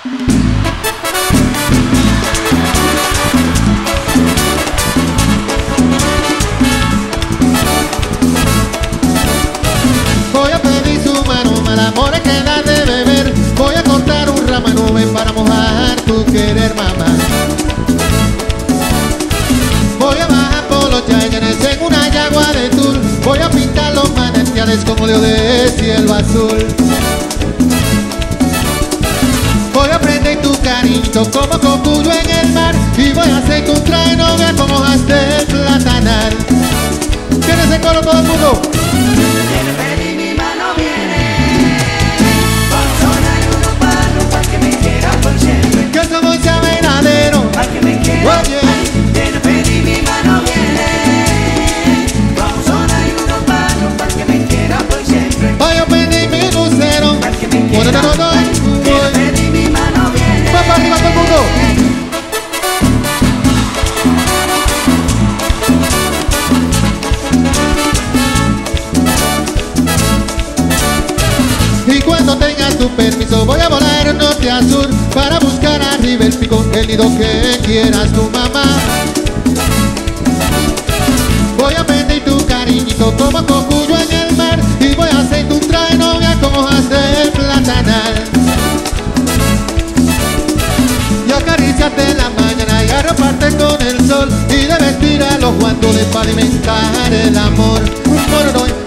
Voy a pedir su mano, mal amor que da de beber. Voy a cortar un ramo de nube para mojar tu querer, mamá. Voy a bajar por los yayanes en una yagua de tul. Voy a pintar los manantiales con óleo de cielo azul. Voy a prender tu cariñito como cocuyo en el mar. Y voy a hacer tu traje novia como hojas de platanal. ¿Tienes el coro todo el mundo? Viene Pedir, mi mano viene. Con sonar unos palos para que me quiera por siempre. Que somos ya verdadero. Para que me quiera. Oye. Viene Pedir, mi mano viene. Con sonar unos palos para que me quiera por siempre. Voy a pedir mi lucero. Para que me quiera. Viene Pedir, mi mano viene. Va para arriba todo el mundo. Y cuando tengas tu permiso voy a volar norte a sur para buscar arriba el pico, el nido que quieras tu mamá. Voy a pedir tu cariñito como cocuyo en el mar. Y voy a hacer tu traje novia con hojas de platanal. Y acariciarte en la mañana y arroparte con el sol. Y de vestir a los guantones para alimentar el amor.